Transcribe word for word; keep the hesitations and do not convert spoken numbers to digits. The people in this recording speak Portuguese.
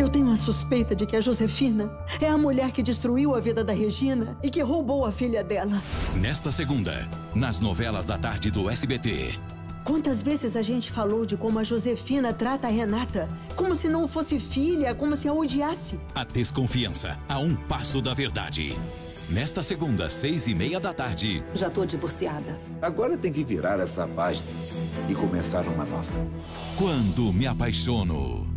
Eu tenho a suspeita de que a Josefina é a mulher que destruiu a vida da Regina e que roubou a filha dela. Nesta segunda, nas novelas da tarde do S B T. Quantas vezes a gente falou de como a Josefina trata a Renata? Como se não fosse filha, como se a odiasse. A desconfiança a um passo da verdade. Nesta segunda, seis e meia da tarde. Já tô divorciada. Agora tem que virar essa página e começar uma nova. Quando me apaixono.